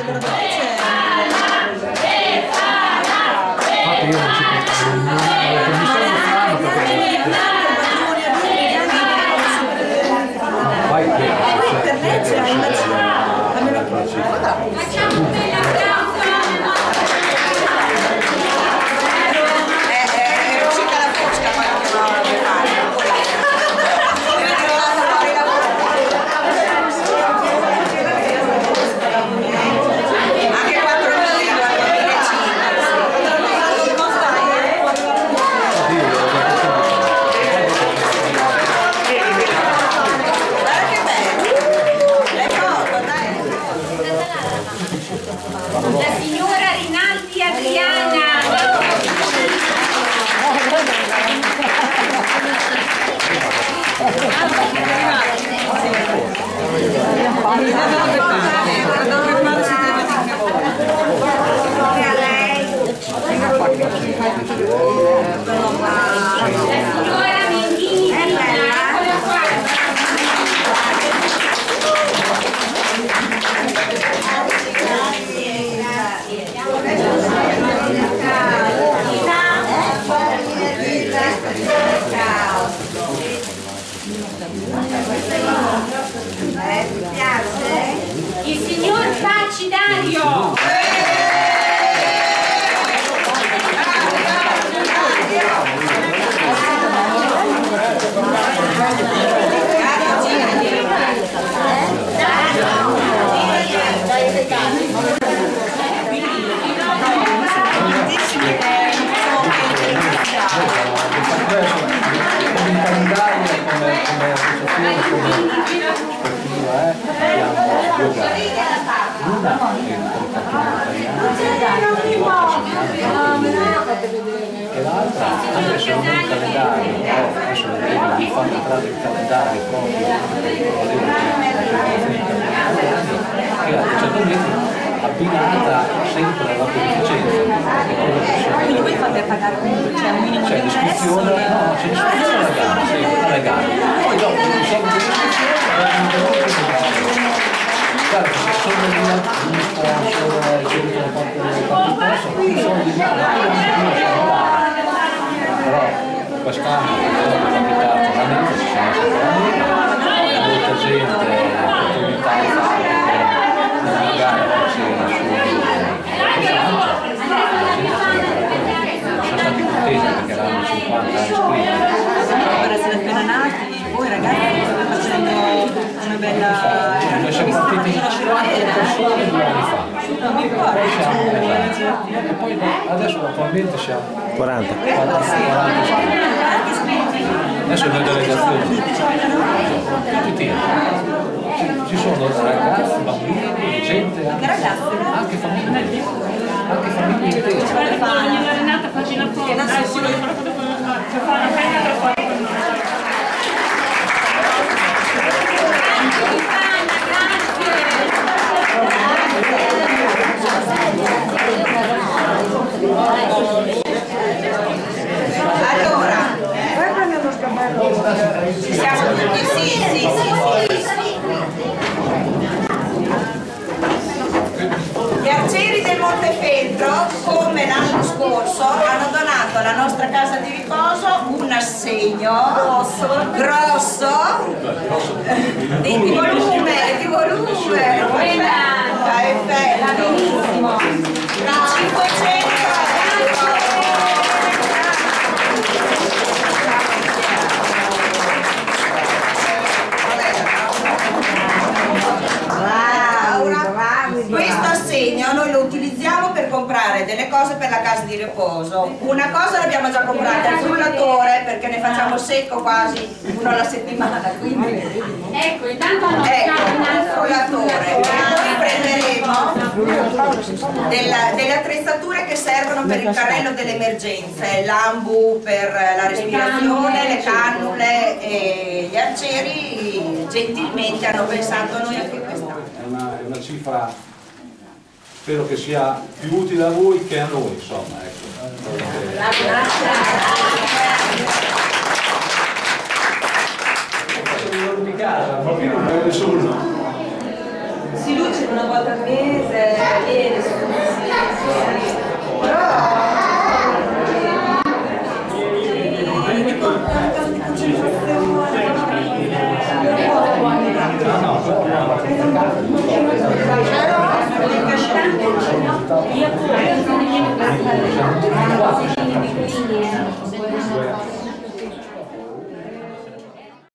Il signor Faccidario. E l'altra, anche se non è un calendario, adesso vedremo, mi fanno entrare il calendario proprio, che la specialmente abbinata sempre alla beneficenza. Quindi voi fate pagare un minimo di l'iscrizione, no, c'è l'iscrizione alla gara, poi dopo non so che l'iscrizione guarda, se sono gli sponsor, sono soldi però quest'anno è capitato veramente ci siamo sempre molta gente, l'opportunità di fare una gara che c'era sono stati contenti perché erano 50 iscritti. Per essere appena nati, voi ragazzi state facendo una bella... Noi siamo partiti 4 persone 2 anni fa. Non mi ricordo. E poi adesso attualmente siamo 40. 40 iscritti. Adesso è una delegazione. Tutti ci sono ragazzi, bambini, gente, anche famiglie. Anche famiglie intere. Ogni Renata faccio una foto, dai, sì, voglio fare una foto. Allora, ci siamo tutti, sì. Gli arcieri del Montefeltro, come l'anno scorso, hanno donato alla nostra casa di riposo un assegno grosso di volume, benissimo, 500 Questo assegno noi lo utilizziamo per comprare delle cose per la casa di riposo. Una cosa l'abbiamo già comprata, il frullatore, perché ne facciamo secco quasi uno alla settimana, quindi Ecco, intanto il frullatore. Poi prenderemo delle attrezzature che servono per il carrello delle emergenze, l'ambu per la respirazione, le cannule, e gli arcieri gentilmente hanno pensato a noi anche quest'anno. È una cifra, spero che sia più utile a voi che a noi, insomma. Ecco. Di casa, proprio non nessuno. Si luce una volta al mese. Io